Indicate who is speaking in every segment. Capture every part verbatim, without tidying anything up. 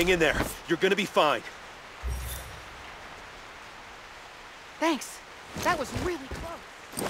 Speaker 1: Hang in there. You're gonna be fine.
Speaker 2: Thanks. That was really close.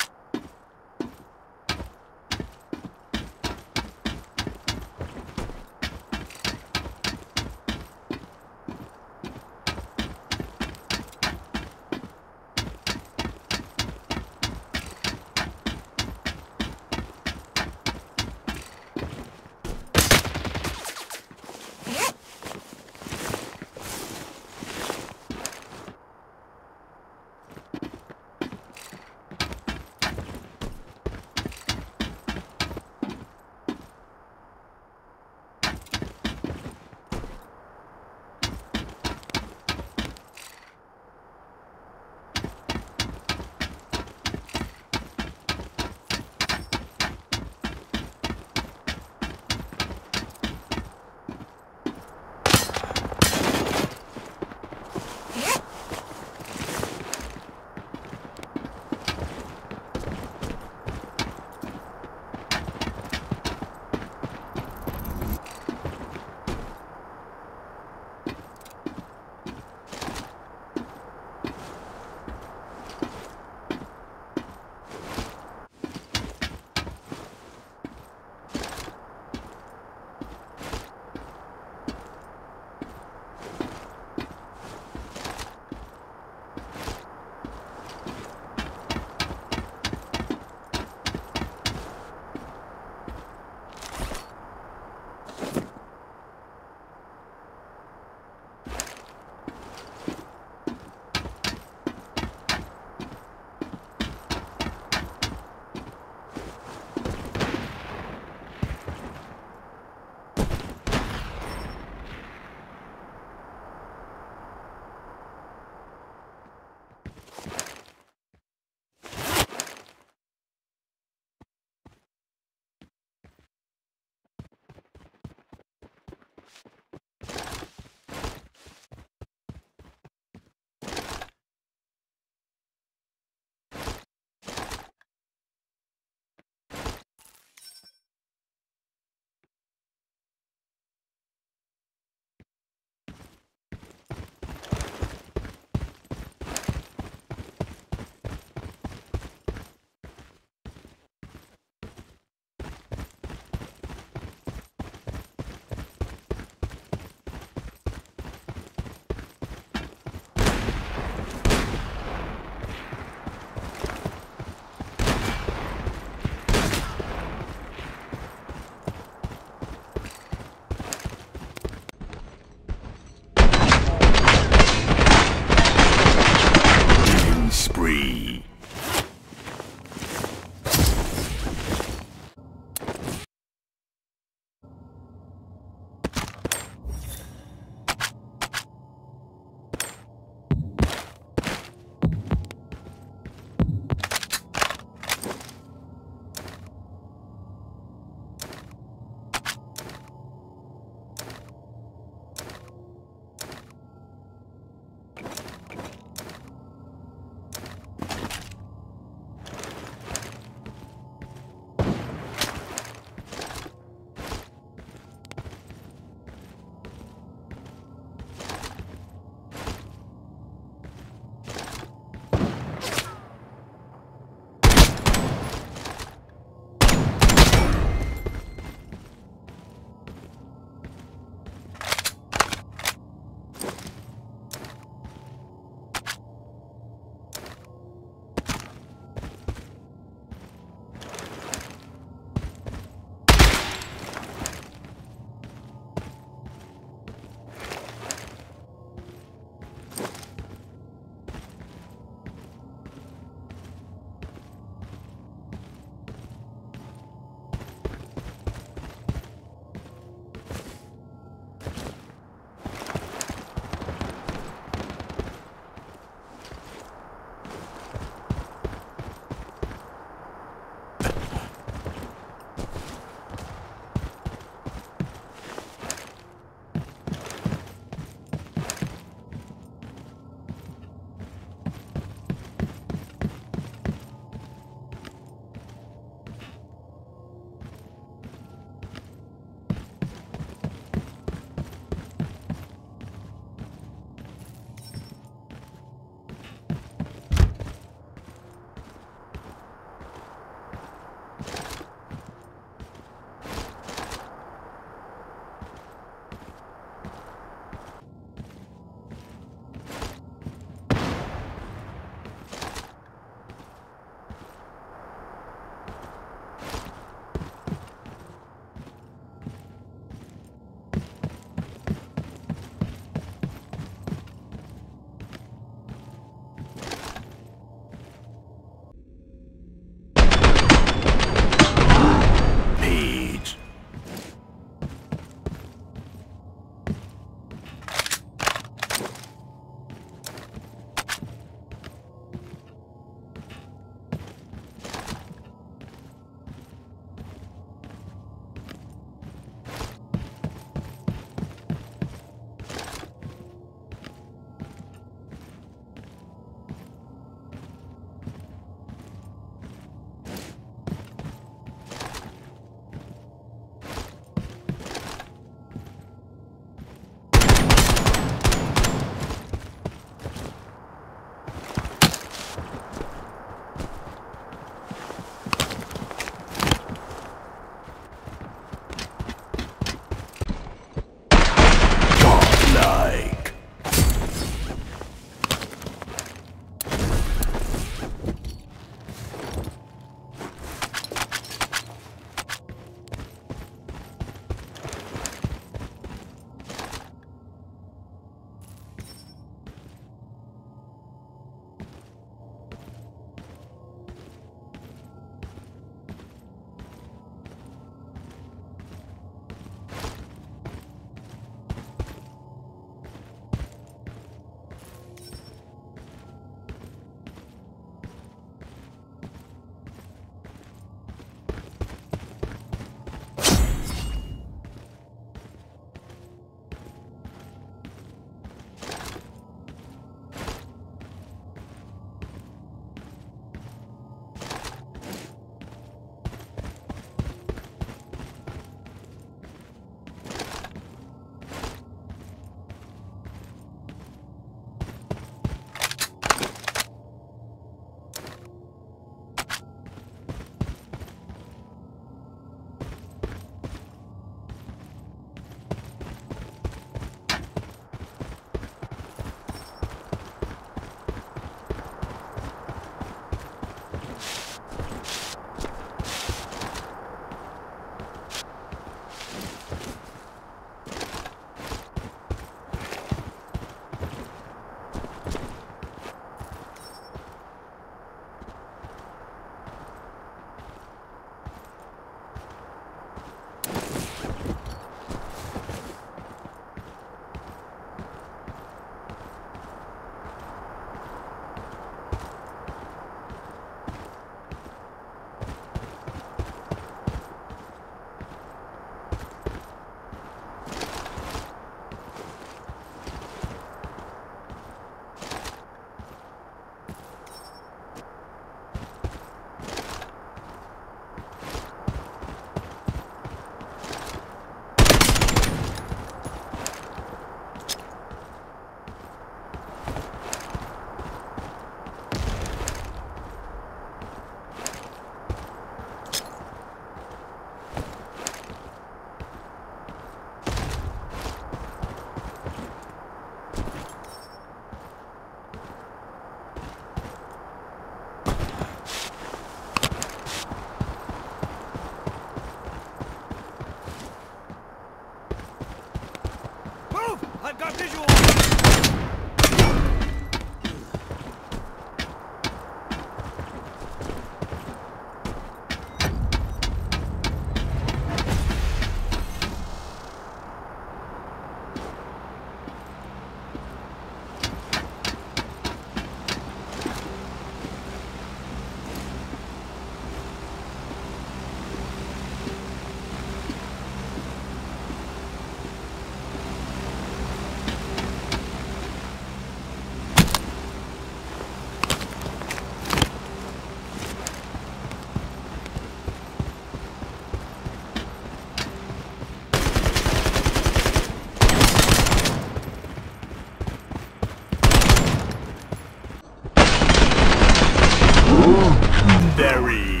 Speaker 1: Legendary!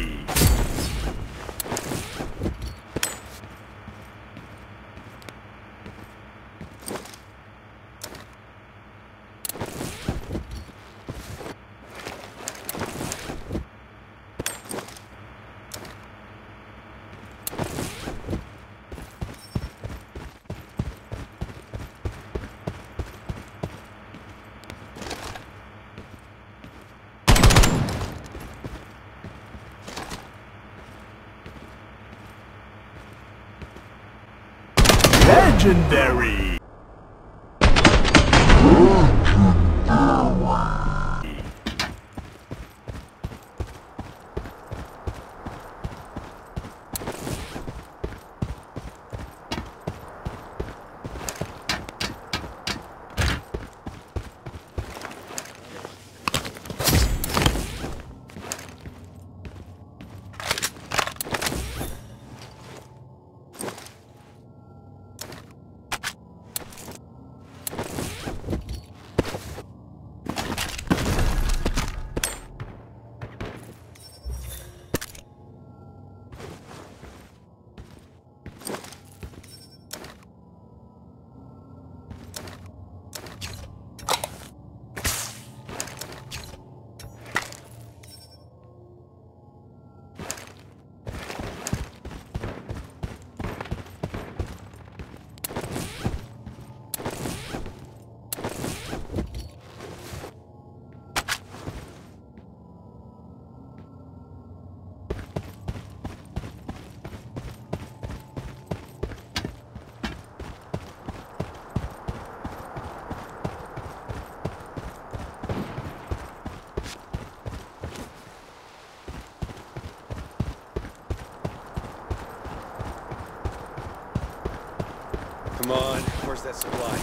Speaker 1: Legendary!
Speaker 3: Come on, where's that supply?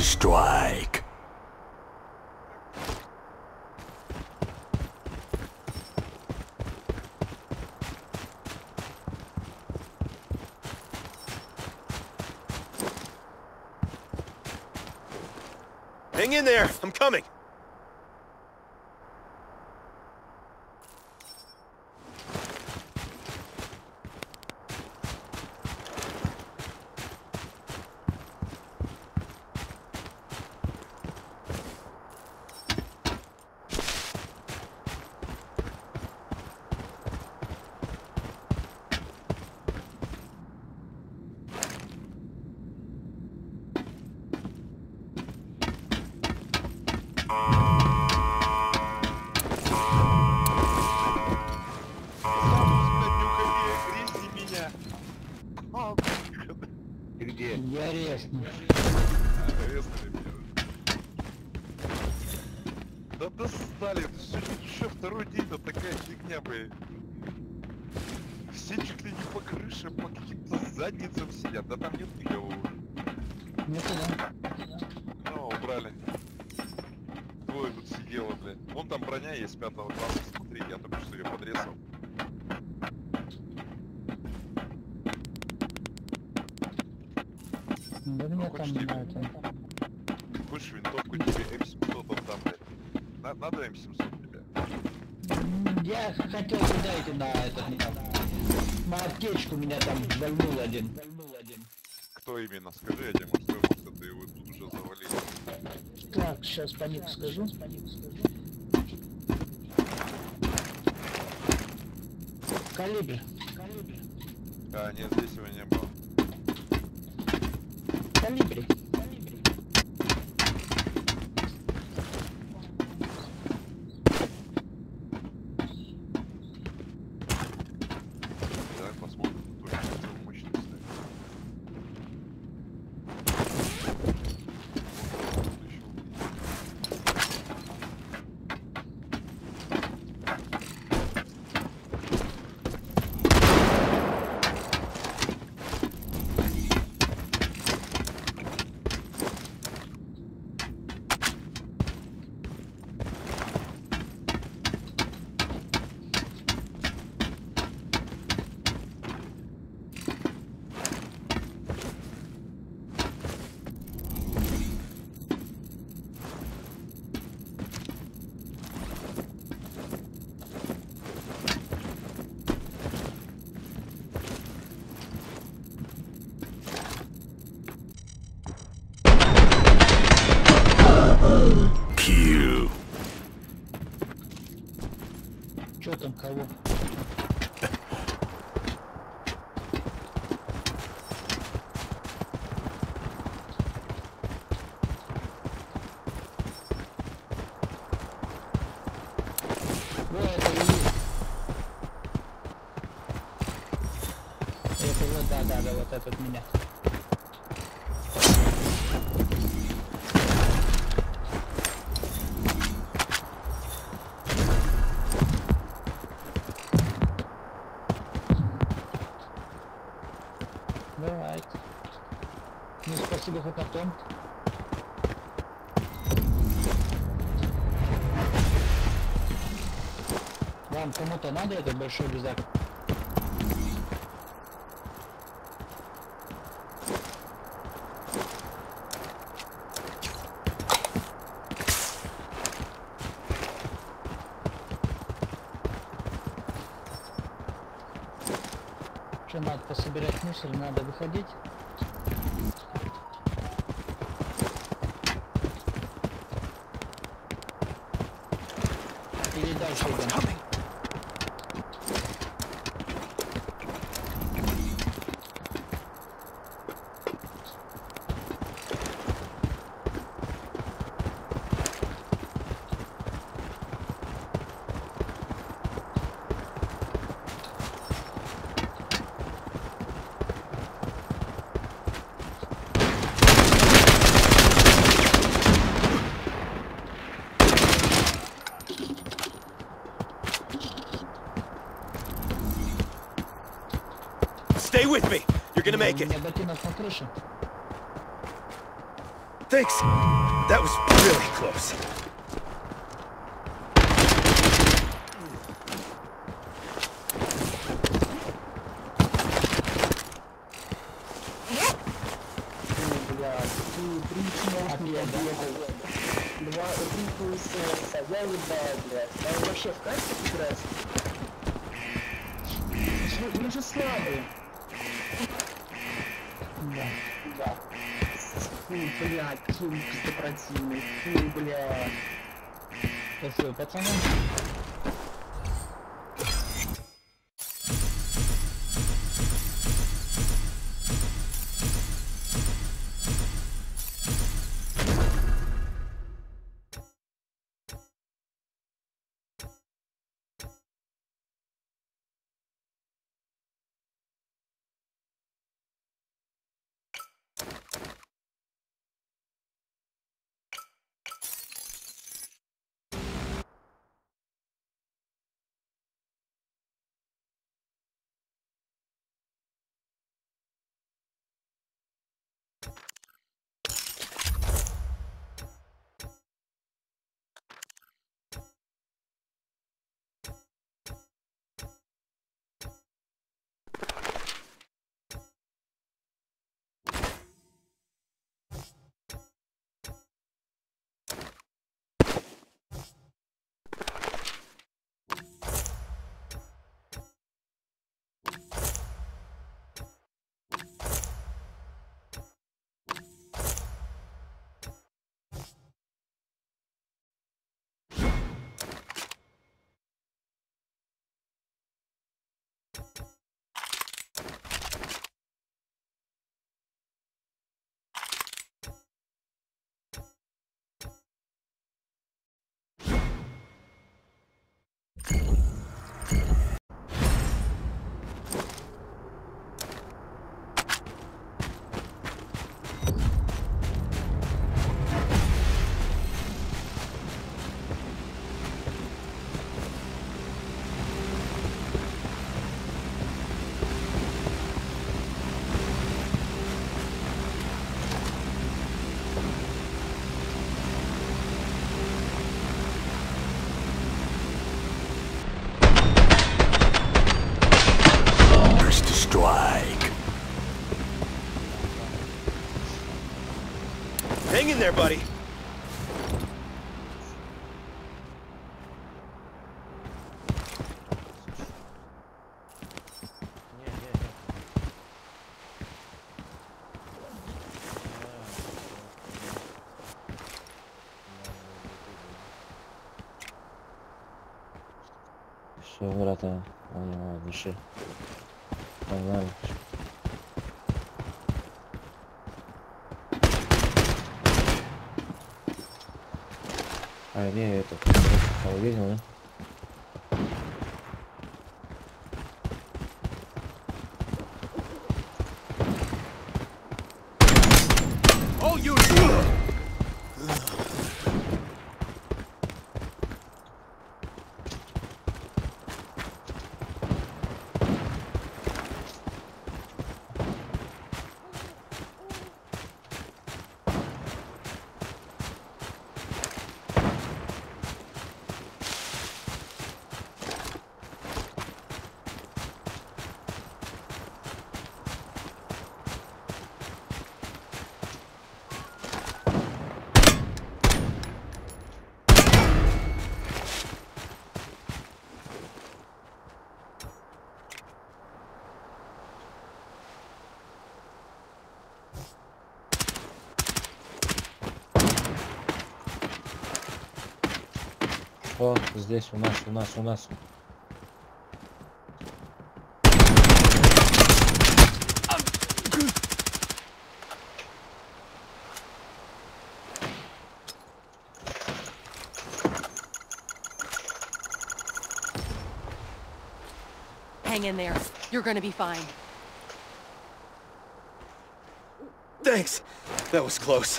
Speaker 1: strike.
Speaker 3: Hang in there, I'm coming.
Speaker 4: Где?
Speaker 5: Я резну.
Speaker 4: Резали меня. Да достали, сегодня еще второй день-то такая фигня, блин. Все чуть ли не по крыше, по каким-то задницам сидят, да там нет никого.
Speaker 5: Нету, да?
Speaker 4: Ну, убрали. Двое тут сидело, блин. Вон там броня есть пятого класса, смотри, я только что ее подрезал.
Speaker 5: Да мне
Speaker 4: хочешь
Speaker 5: там
Speaker 4: тебе?
Speaker 5: на это.
Speaker 4: Хочешь винтовку тебе эм семьсот он там, блядь. На- Надо эм семьсот тебе?
Speaker 5: М, Я хотел туда идти на этот, на, на аптечку, меня там вальнул один. Вальнул один.
Speaker 4: Кто именно? Скажи, я тебе, может, может, ты его тут уже завалил.
Speaker 5: Так, сейчас по ник скажу. Калибр. Калибр.
Speaker 4: А, нет, здесь его не было.
Speaker 5: Калибри.
Speaker 4: Давай посмотрим, кто же мощный стоит.
Speaker 1: Kill.
Speaker 5: Чё там, кого? О, это и есть. Это вот, да, да, да, вот этот меня. Давай. Ну, спасибо хоть на том. Вам кому-то надо этот большой рюкзак? Что, надо пособирать мусор, надо выходить. Или дальше идем.
Speaker 3: Stay with me. You're gonna make
Speaker 5: У
Speaker 3: it.
Speaker 5: меня ботинок на крыше.
Speaker 3: Thanks. That was really close.
Speaker 6: Два, три хуйса, я ебаю, блядь. А он вообще в кайфе играть? Он же слабый. Да, да. Фу, блядь, фу, ты противный. Фу, блядь.
Speaker 5: Спасибо, пацаны.
Speaker 3: Hang in there, buddy.
Speaker 7: Все, брата, понял, дыши. Погнали. А, не, это, кого видел, да?
Speaker 3: Oh, you!
Speaker 7: О, здесь у нас, у нас, у нас.
Speaker 2: Hang in there. You're gonna be fine.
Speaker 3: Thanks. That was close.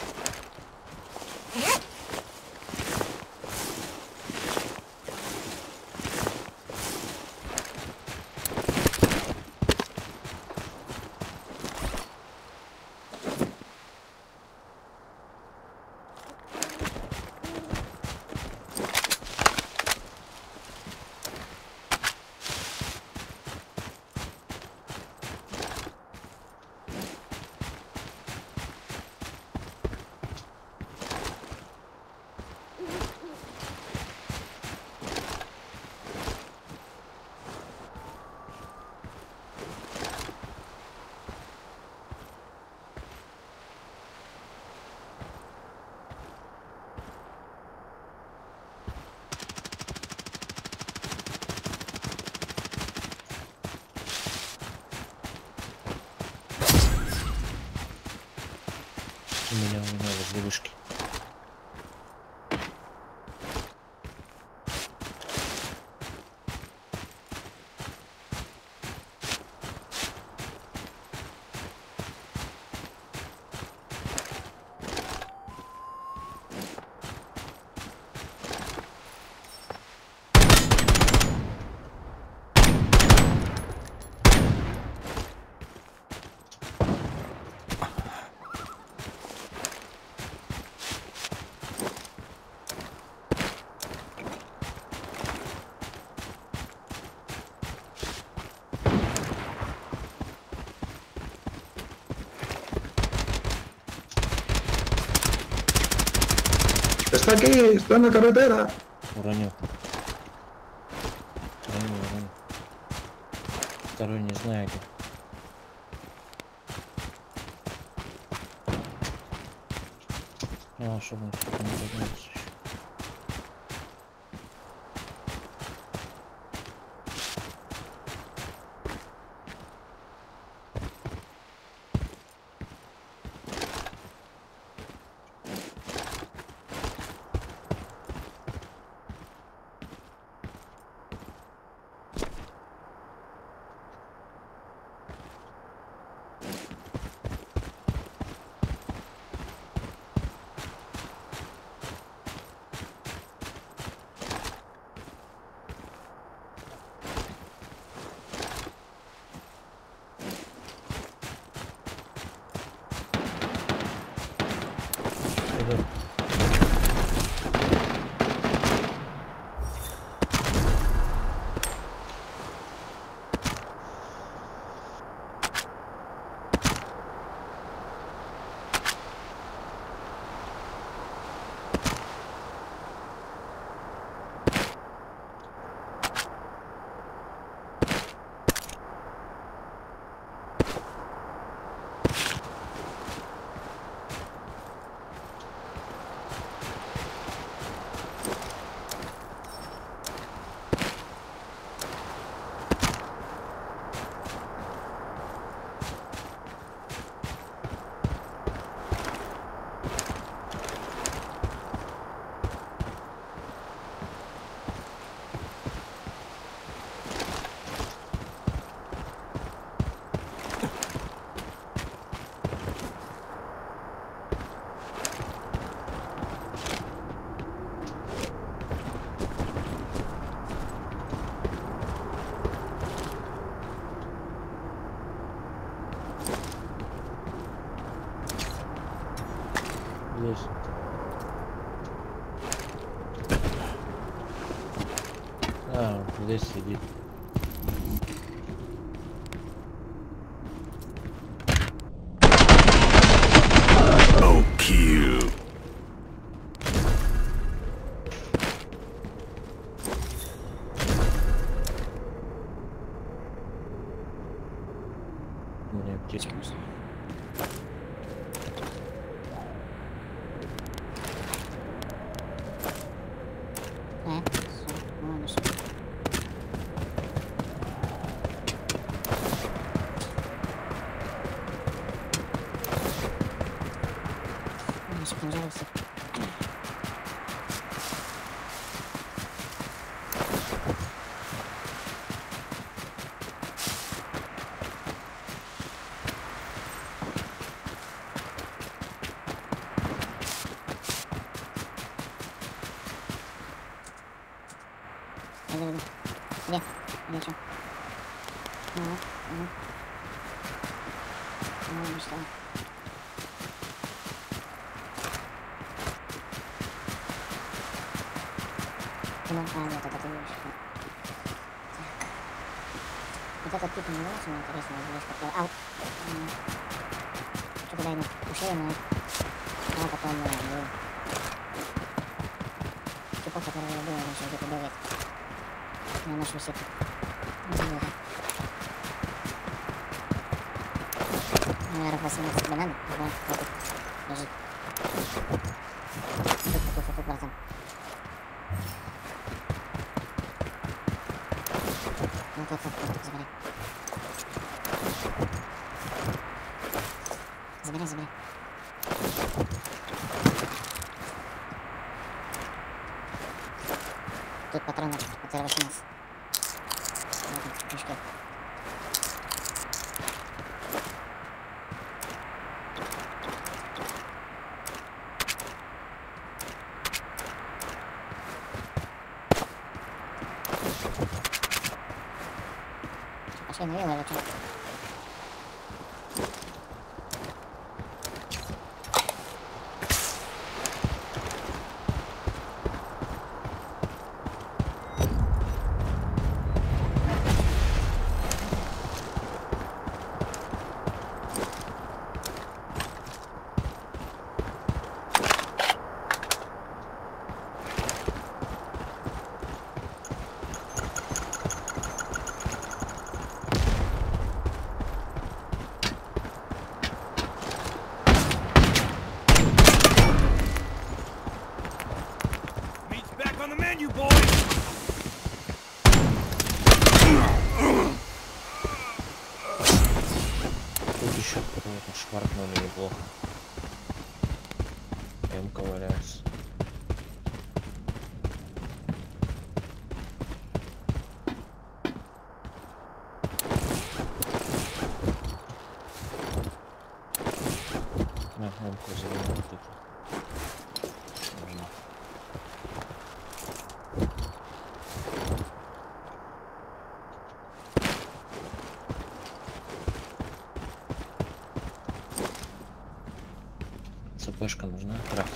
Speaker 7: У меня, у меня возле вышки.
Speaker 6: Está aquí, está en la carretera.
Speaker 7: Уронил. Уронил, уронил. Второй не знаю где. А, чтобы он что-то не поднялся еще. Здесь. А, здесь сидит.
Speaker 1: Oh, kill.
Speaker 7: У меня аптечка.
Speaker 8: Где? Где что? Ну, ну. Ну, что? Ну, а, вот это ты видишь. Вот этот тип не очень интересно, здесь такой, ау. Что-то дай ему ушей, но... А потом, ну... Типов, который я убил, он еще где-то бегает. На наш висит. Наверное, восемнадцать тебе надо? Вот, вот тут. Лежит. Тут, тут, тут, тут, братан. Вот, вот, вот, вот, забирай. Забирай, забирай. тут патроны от эс эр восемнадцать. Вот, пушка. Пошли налево, или что?
Speaker 7: Тут еще какого-то шваркнули неплохо. М-ка валяется. На, М-ку завернул тут. Можно. ЦПшка нужна, крафт.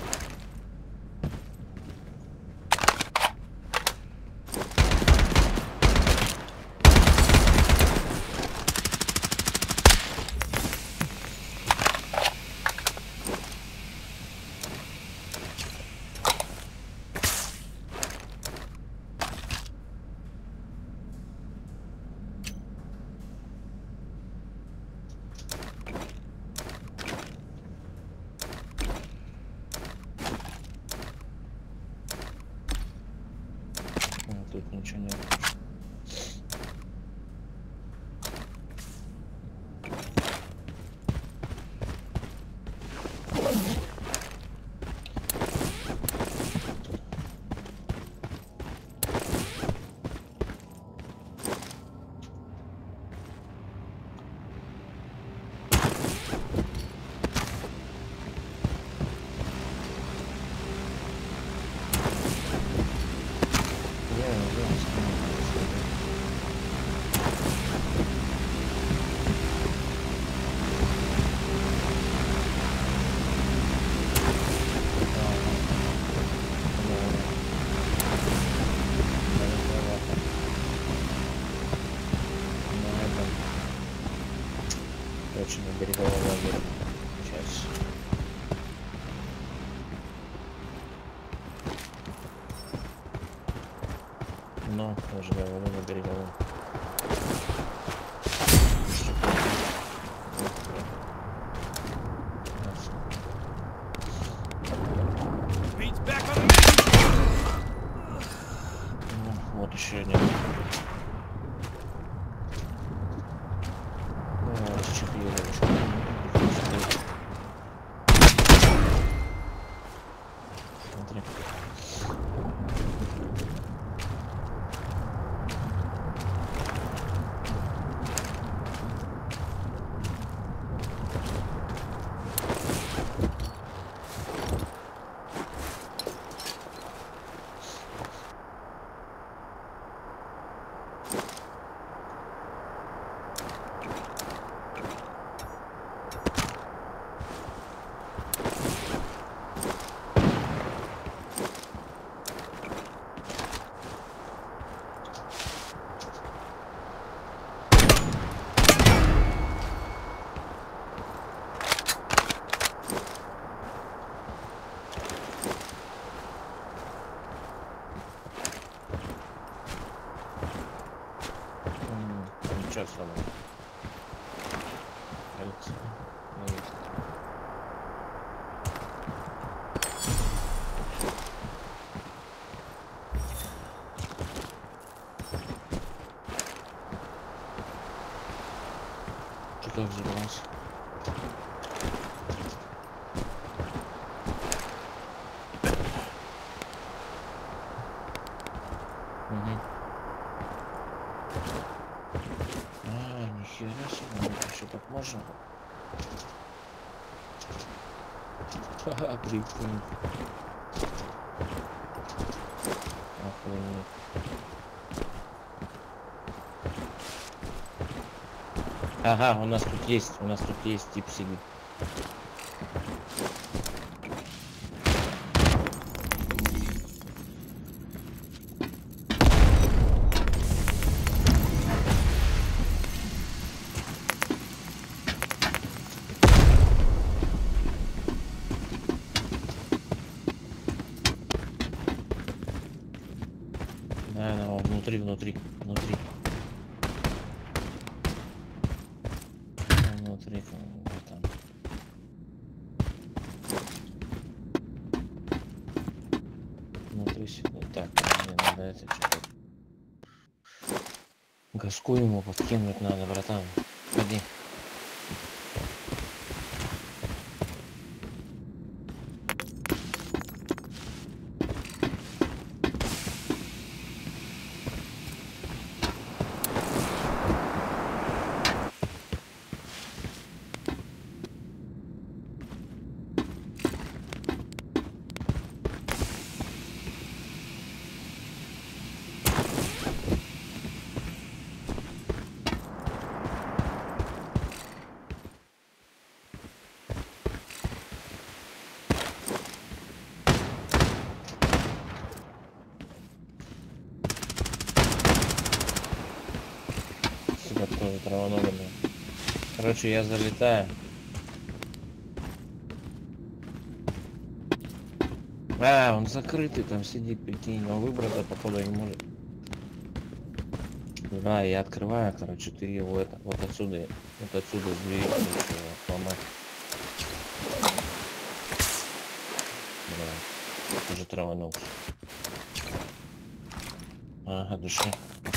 Speaker 7: Тут ничего нет. Точно, на береговом лагере. Сейчас. Но уже говорю на береговом. Ну, вот еще один. Смотри. Ничего особого. Кольцо. Ну, есть. Что-то взорвался. Угу. А, нихера себе, еще так можно? Ха-ха, прикинь. Охуеть. Ага, у нас тут есть, у нас тут есть тип сидит. Да, да, он внутри, внутри, внутри. Внутри, вот там. Внутри сюда. Так, мне надо это что-то. Газку ему подкинуть надо, братан. Ходи. Сюда тоже травоногами. Короче, я залетаю. А, он закрытый там сидит, прикинь, он выбраться походу не может. Да, я открываю, короче, ты его это, вот отсюда, вот отсюда двери, короче, ломать. Да, уже траванул. Ага, души.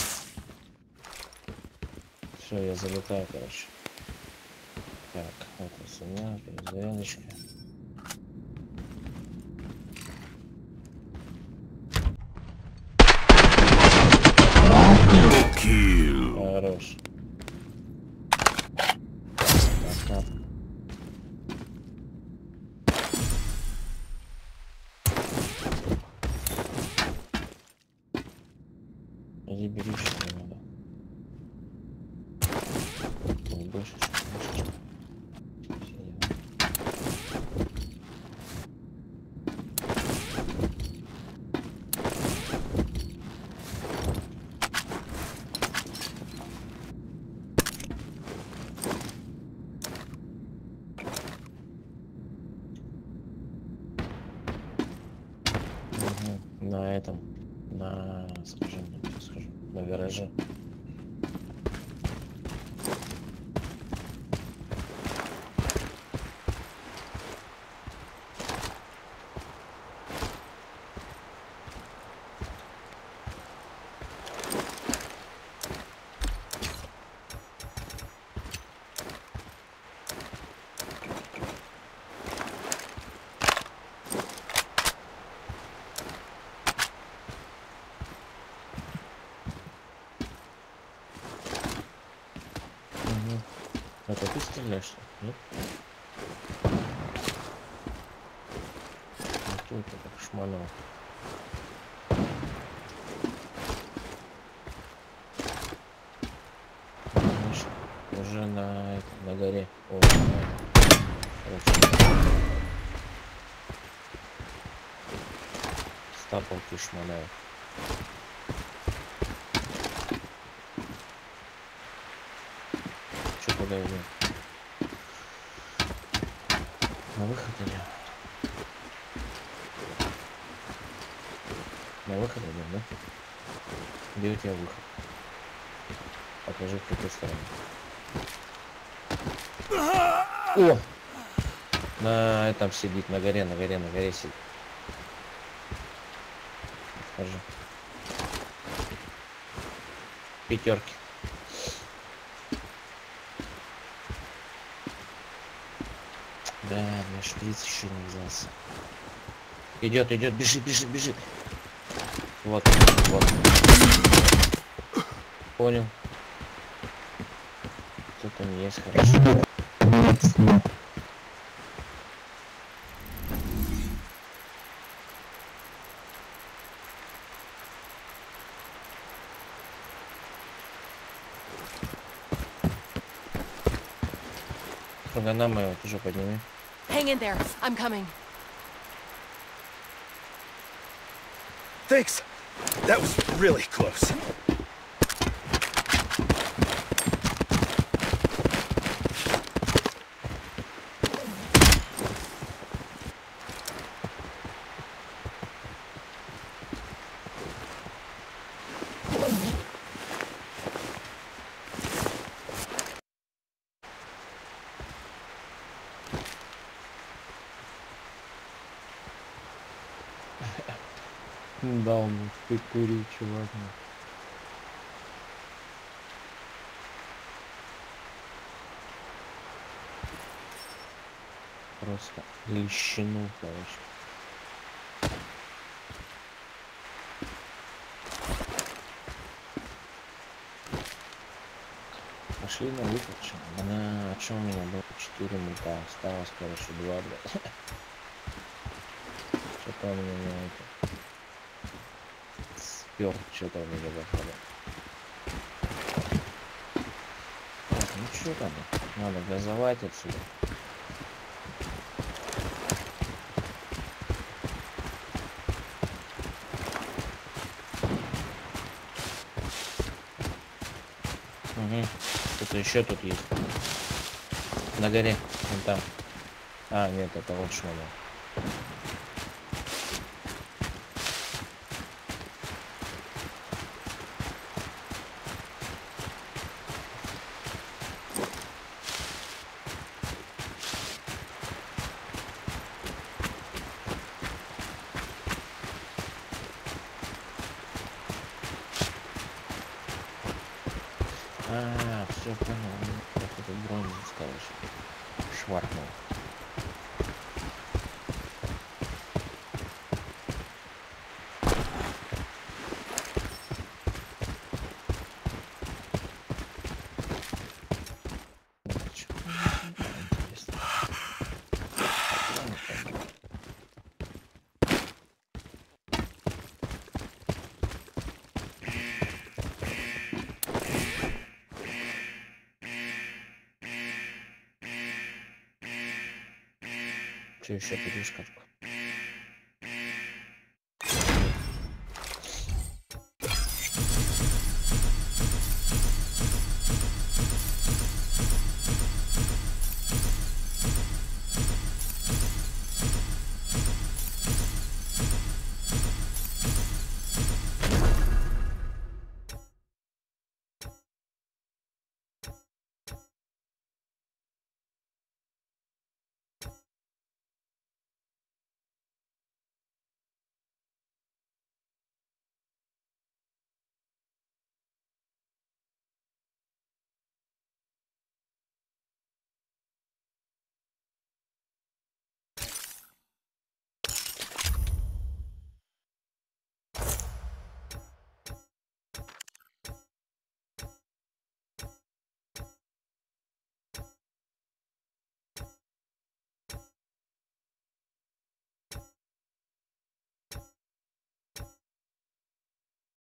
Speaker 7: Все, я залетаю, короче. Так, вот у меня перезарядочка. Хорош. Ага. Иди бери, что надо. Тут больше, больше. На этом, на, скажем, скажем, на гараже. Это ты стреляешь? Нет? А кто это так шманал? Конечно, уже на, на горе. О, стапалки шманают. Куда идем? На выход идем. На выход идем, да? Где у тебя выход? Покажи, в какой стороне. О! На этом сидит, на горе, на горе, на горе сидит. Скажи. Пятерки. Да, мне шприц еще не взялся. Идет, идет, бежит, бежит, бежит. Вот, вот. Понял. Кто-то не есть, хорошо. Прогана моего тоже подними.
Speaker 2: Hang in there. I'm coming.
Speaker 3: Thanks. That was really close.
Speaker 7: Да, он ты кури, чувак. Просто лещину, короче. Пошли на выключение. Она, о чем у меня было четыре мука, осталось, короче, два, блядь. Что-то у меня не это. Спер, что-то у меня заходит. Так, ну что там? Надо газовать отсюда. Угу. Что-то еще тут есть. На горе. Вон там. А, нет, это вот шмаля. А, все понял. Как это бронь, короче. Шваркнул. Что еще подвижка?